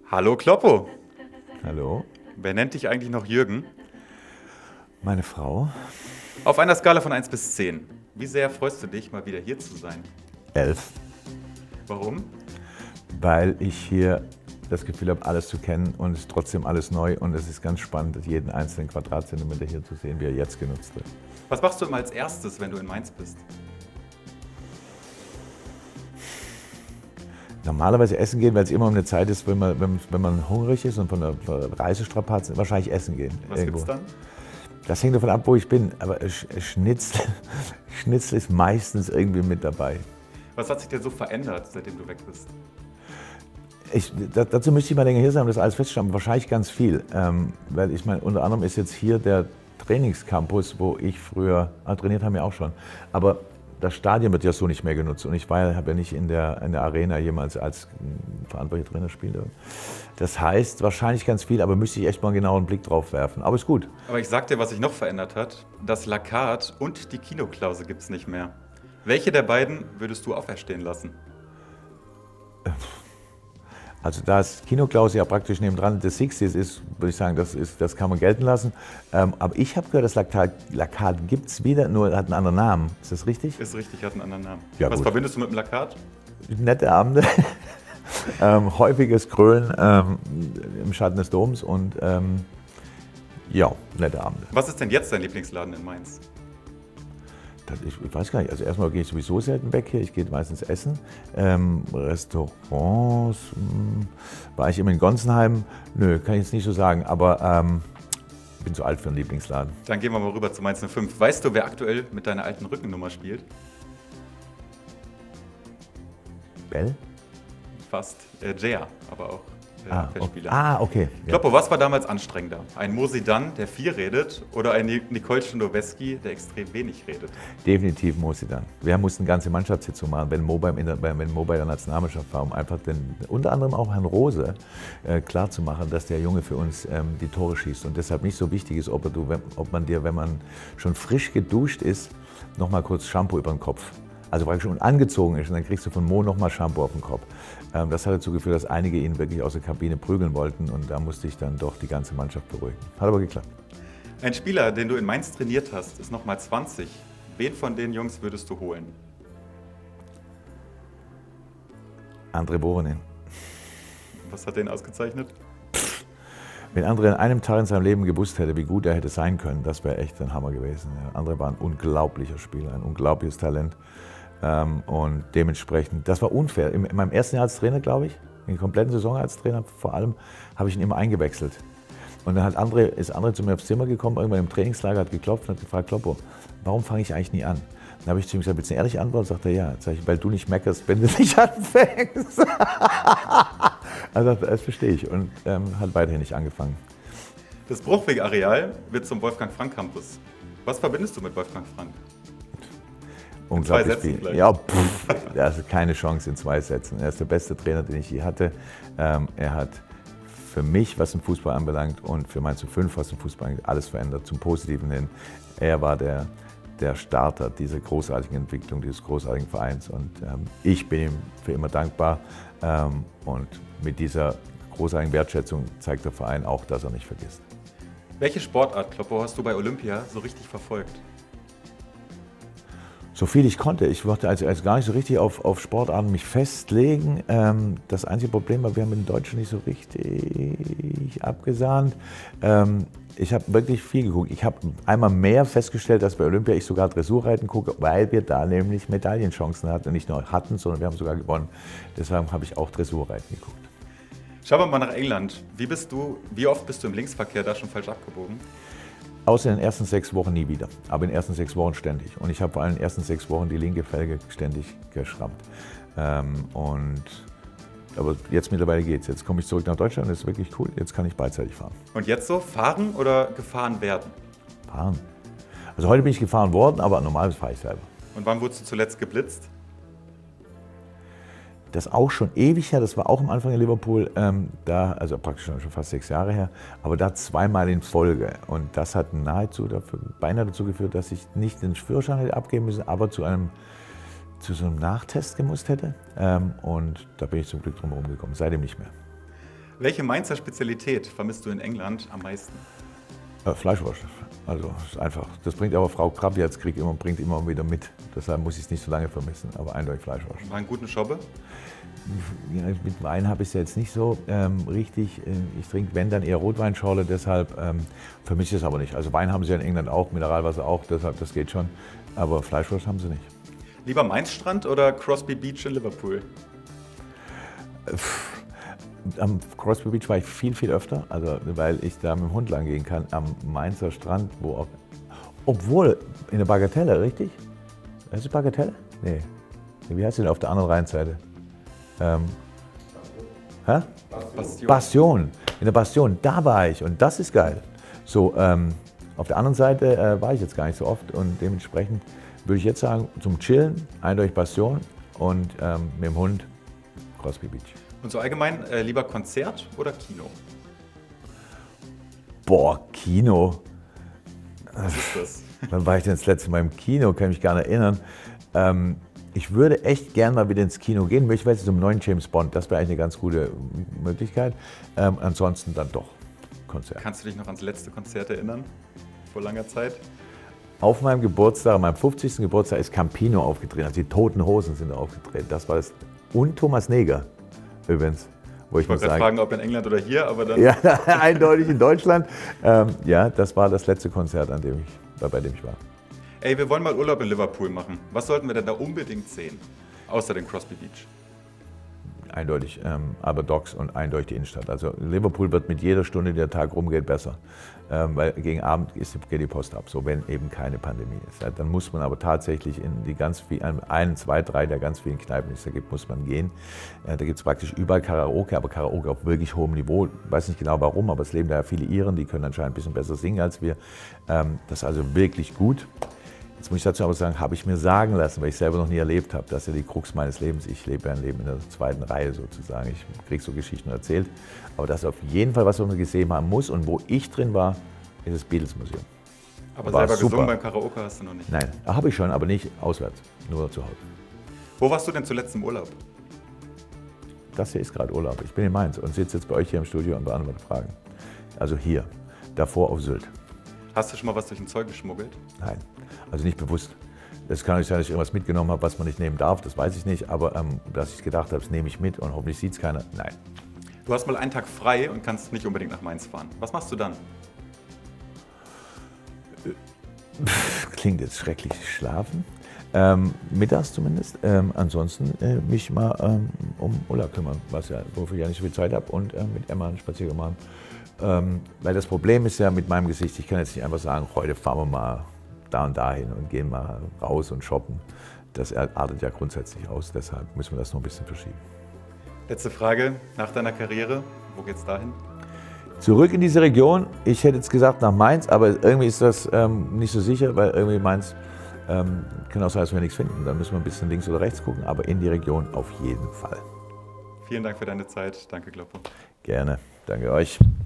Hallo Kloppo. Hallo, Wer nennt dich eigentlich noch Jürgen? meine Frau. Auf einer Skala von 1 bis 10. Wie sehr freust du dich, mal wieder hier zu sein? 11, Warum? weil ich hier das Gefühl habe, alles zu kennen und es ist trotzdem alles neu und es ist ganz spannend, jeden einzelnen Quadratzentimeter hier zu sehen, wie er jetzt genutzt wird. Was machst du immer als erstes, wenn du in Mainz bist? Normalerweise essen gehen, weil es immer um eine Zeit ist, wenn man hungrig ist und von der Reisestrapazen, wahrscheinlich essen gehen. Was gibt's dann? Das hängt davon ab, wo ich bin, aber Schnitzel, Schnitzel ist meistens irgendwie mit dabei. Was hat sich denn so verändert, seitdem du weg bist? Dazu müsste ich mal länger hier sein, um das alles festzustellen, aber wahrscheinlich ganz viel. Weil ich meine, unter anderem ist jetzt hier der Trainingscampus, wo ich früher, trainiert haben wir auch schon, aber das Stadion wird ja so nicht mehr genutzt und ich habe ja nicht in der Arena jemals als verantwortlicher Trainer gespielt. Das heißt, wahrscheinlich ganz viel, aber müsste ich echt mal einen genauen Blick drauf werfen. Aber ist gut. Aber ich sag dir, was sich noch verändert hat. Das Lakat und die Kinoklause gibt's nicht mehr. Welche der beiden würdest du auferstehen lassen? Also da das Kinoklaus ja praktisch nebendran des Sixties ist, würde ich sagen, das kann man gelten lassen. Aber ich habe gehört, das Lakat gibt es wieder, nur hat einen anderen Namen. Ist das richtig? Ist richtig, hat einen anderen Namen. Ja, Was gut. verbindest du mit dem Lakat? Nette Abende, häufiges Grölen im Schatten des Doms und ja, nette Abende. Was ist denn jetzt dein Lieblingsladen in Mainz? Ich weiß gar nicht, also erstmal gehe ich sowieso selten weg hier, ich gehe meistens essen. Restaurants, war ich immer in Gonsenheim? Nö, kann ich jetzt nicht so sagen, aber ich bin zu alt für einen Lieblingsladen. Dann gehen wir mal rüber zu Mainz 05. Weißt du, wer aktuell mit deiner alten Rückennummer spielt? Bell? Fast. Jaya, aber auch Feldspieler. Okay. Ja. Kloppo, was war damals anstrengender? Ein Mosi Dann, der viel redet, oder ein Nicole Schindowski, der extrem wenig redet? Definitiv muss sie dann. Wir mussten ganze Mannschaftssitzung machen, wenn Mo bei der Nationalmannschaft war, um einfach unter anderem auch Herrn Rose klar zu machen, dass der Junge für uns die Tore schießt und deshalb nicht so wichtig ist, ob man dir, wenn man schon frisch geduscht ist, noch mal kurz Shampoo über den Kopf. Also praktisch schon angezogen ist und dann kriegst du von Mo nochmal Shampoo auf den Kopf. Das hat dazu geführt, dass einige ihn wirklich aus der Kabine prügeln wollten und da musste ich dann doch die ganze Mannschaft beruhigen. Hat aber geklappt. Ein Spieler, den du in Mainz trainiert hast, ist nochmal 20. Wen von den Jungs würdest du holen? André Voronin. Was hat den ausgezeichnet? Wenn André an einem Tag in seinem Leben gewusst hätte, wie gut er hätte sein können, das wäre echt ein Hammer gewesen. Ja, André war ein unglaublicher Spieler, ein unglaubliches Talent. Und dementsprechend, das war unfair. In meinem ersten Jahr als Trainer, glaube ich, in der kompletten Saison als Trainer vor allem, habe ich ihn immer eingewechselt. Und dann ist André zu mir aufs Zimmer gekommen, irgendwann im Trainingslager, hat geklopft und hat gefragt, Kloppo, warum fange ich eigentlich nie an? Dann habe ich zu ihm gesagt, willst du eine ehrliche Antwort? Sagt er, ja. Sag ich, weil du nicht meckerst, wenn du nicht anfängst. Also das verstehe ich und hat weiterhin nicht angefangen. Das Bruchweg-Areal wird zum Wolfgang-Frank-Campus. Was verbindest du mit Wolfgang Frank? Unglaublich Sätzen viel. vielleicht. Ja, das ist keine Chance in 2 Sätzen. Er ist der beste Trainer, den ich je hatte. Er hat für mich, was den Fußball anbelangt und für Mainz 05, was den Fußball anbelangt, alles verändert, zum Positiven hin. Er war der Starter dieser großartigen Entwicklung, dieses großartigen Vereins und ich bin ihm für immer dankbar und mit dieser großartigen Wertschätzung zeigt der Verein auch, dass er nicht vergisst. Welche Sportart, Kloppo, hast du bei Olympia so richtig verfolgt? So viel ich konnte. Ich wollte also gar nicht so richtig auf Sportarten mich festlegen. Das einzige Problem war, wir haben in Deutschland nicht so richtig abgesahnt. Ich habe wirklich viel geguckt. Ich habe einmal mehr festgestellt, dass bei Olympia ich sogar Dressurreiten gucke, weil wir da nämlich Medaillenchancen hatten. Und nicht nur hatten, sondern wir haben sogar gewonnen. Deshalb habe ich auch Dressurreiten geguckt. Schauen wir mal nach England. Wie oft bist du im Linksverkehr da schon falsch abgebogen? Außer in den ersten 6 Wochen nie wieder, aber in den ersten 6 Wochen ständig. Und ich habe vor allem in den ersten 6 Wochen die linke Felge ständig geschrammt. Aber jetzt mittlerweile geht's. Jetzt komme ich zurück nach Deutschland, das ist wirklich cool. Jetzt kann ich beidseitig fahren. Und jetzt so, fahren oder gefahren werden? Fahren. Also heute bin ich gefahren worden, aber normalerweise fahre ich selber. Und wann wurdest du zuletzt geblitzt? Das auch schon ewig her, das war auch am Anfang in Liverpool, also praktisch schon fast 6 Jahre her, aber da 2-mal in Folge. Und das hat beinahe dazu geführt, dass ich nicht den Führerschein hätte abgeben müssen, aber zu so einem Nachtest gemusst hätte. Und da bin ich zum Glück drum herum gekommen, seitdem nicht mehr. Welche Mainzer Spezialität vermisst du in England am meisten? Fleischwurst. Also ist einfach. Das bringt aber Frau Krabbe als Krieg bringt immer wieder mit. Deshalb muss ich es nicht so lange vermissen, aber eindeutig Fleischwurst. War einen guten Schobbe? Ja, mit Wein habe ich es jetzt nicht so richtig. Ich trinke, wenn, dann eher Rotweinschorle, deshalb vermisse ich es aber nicht. Also Wein haben sie ja in England auch, Mineralwasser auch, deshalb das geht schon. Aber Fleischwurst haben sie nicht. Lieber Mainz-Strand oder Crosby Beach in Liverpool? Am Crosby Beach war ich viel, viel öfter, also weil ich da mit dem Hund lang gehen kann. Am Mainzer Strand, wo auch. Obwohl, in der Bagatelle, richtig? Ist es Bagatelle? Nee. Wie heißt sie denn auf der anderen Rheinseite? Bastion. Bastion. In der Bastion, da war ich und das ist geil. So, auf der anderen Seite war ich jetzt gar nicht so oft und dementsprechend würde ich jetzt sagen, zum Chillen eindeutig Bastion und mit dem Hund Crosby Beach. Und so allgemein, lieber Konzert oder Kino? Boah, Kino. Was ist das? Wann war ich denn das letzte Mal im Kino? Kann mich gar nicht erinnern. Ich würde echt gerne mal wieder ins Kino gehen. Ich weiß jetzt zum neuen James Bond. Das wäre eigentlich eine ganz gute Möglichkeit. Ansonsten dann doch Konzert. Kannst du dich noch ans letzte Konzert erinnern? Vor langer Zeit? Auf meinem Geburtstag, an meinem 50. Geburtstag, ist Campino aufgetreten. Also die Toten Hosen sind da aufgetreten. Das war das. Und Thomas Neger übrigens. Wo ich wollte gerade fragen, ob in England oder hier, aber dann. Ja, eindeutig in Deutschland. Ja, das war das letzte Konzert, bei dem ich war. Ey, wir wollen mal Urlaub in Liverpool machen. Was sollten wir denn da unbedingt sehen? Außer den Crosby Beach. Eindeutig, aber Docks und eindeutig die Innenstadt. Also Liverpool wird mit jeder Stunde, die der Tag rumgeht, besser. Weil gegen Abend geht die Post ab, so wenn eben keine Pandemie ist. Ja, dann muss man aber tatsächlich in die ganz vielen, 1, 2, 3 der ganz vielen Kneipen, die es da gibt, muss man gehen. Da gibt es praktisch überall Karaoke, aber Karaoke auf wirklich hohem Niveau. Ich weiß nicht genau warum, aber es leben da ja viele Iren, die können anscheinend ein bisschen besser singen als wir. Das ist also wirklich gut. Jetzt muss ich dazu aber sagen, habe ich mir sagen lassen, weil ich selber noch nie erlebt habe, das ist ja die Krux meines Lebens. Ich lebe ein Leben in der zweiten Reihe sozusagen. Ich kriege so Geschichten erzählt. Aber das ist auf jeden Fall, was man gesehen haben muss. Und wo ich drin war, ist das Beatles-Museum. Aber war selber gesungen beim Karaoke hast du noch nicht? Nein, habe ich schon, aber nicht auswärts, nur zu Hause. Wo warst du denn zuletzt im Urlaub? Das hier ist gerade Urlaub. Ich bin in Mainz und sitze jetzt bei euch hier im Studio und beantworte Fragen. Also hier, davor auf Sylt. Hast du schon mal was durch den Zoll geschmuggelt? Nein, also nicht bewusst. Es kann nicht sein, dass ich irgendwas mitgenommen habe, was man nicht nehmen darf, das weiß ich nicht. Aber dass ich gedacht habe, das nehme ich mit und hoffentlich sieht es keiner. Nein. Du hast mal einen Tag frei und kannst nicht unbedingt nach Mainz fahren. Was machst du dann? Klingt jetzt schrecklich, schlafen. Mittags zumindest. Ansonsten mich mal um Ulla kümmern, wofür ich ja nicht so viel Zeit habe und mit Emma einen Spaziergang machen. Weil das Problem ist ja mit meinem Gesicht, ich kann jetzt nicht einfach sagen, heute fahren wir mal da und dahin und gehen mal raus und shoppen. Das artet ja grundsätzlich aus, deshalb müssen wir das noch ein bisschen verschieben. Letzte Frage, nach deiner Karriere, wo geht's dahin? Zurück in diese Region, ich hätte jetzt gesagt nach Mainz, aber irgendwie ist das nicht so sicher, weil irgendwie Mainz kann auch sein, dass wir nichts finden. Dann müssen wir ein bisschen links oder rechts gucken, aber in die Region auf jeden Fall. Vielen Dank für deine Zeit. Danke, Kloppo. Gerne. Danke euch.